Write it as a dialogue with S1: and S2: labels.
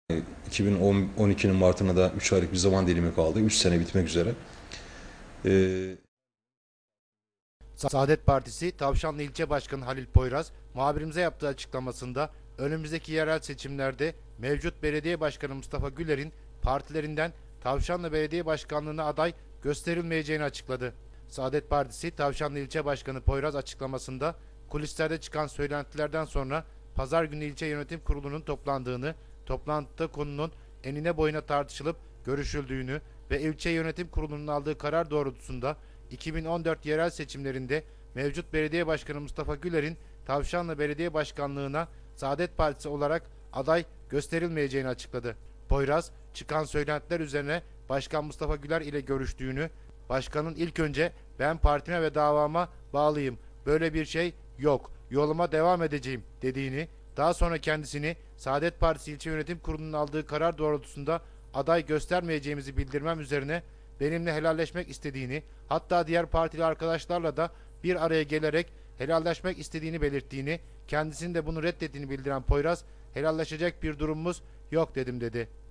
S1: 2012'nin Mart'ına da 3 aylık bir zaman dilimi kaldı. 3 sene bitmek üzere. Ee,
S2: Saadet Partisi Tavşanlı İlçe Başkanı Halil Poyraz, muhabirimize yaptığı açıklamasında önümüzdeki yerel seçimlerde mevcut belediye başkanı Mustafa Güler'in partilerinden Tavşanlı Belediye Başkanlığı'na aday gösterilmeyeceğini açıkladı. Saadet Partisi Tavşanlı İlçe Başkanı Poyraz açıklamasında kulislerde çıkan söylentilerden sonra Pazar günü ilçe yönetim kurulunun toplandığını, toplantıda konunun enine boyuna tartışılıp görüşüldüğünü ve ilçe yönetim kurulunun aldığı karar doğrultusunda 2014 yerel seçimlerinde mevcut belediye başkanı Mustafa Güler'in Tavşanlı Belediye Başkanlığı'na Saadet Partisi olarak aday gösterilmeyeceğini açıkladı. Poyraz, çıkan söylentiler üzerine Başkan Mustafa Güler ile görüştüğünü, başkanın ilk önce ben partime ve davama bağlıyım, böyle bir şey yok, yoluma devam edeceğim dediğini, daha sonra kendisini Saadet Partisi İlçe Yönetim Kurulu'nun aldığı karar doğrultusunda aday göstermeyeceğimizi bildirmem üzerine benimle helalleşmek istediğini, hatta diğer partili arkadaşlarla da bir araya gelerek helalleşmek istediğini belirttiğini, kendisinin de bunu reddettiğini bildiren Poyraz, helalleşecek bir durumumuz yok dedim dedi.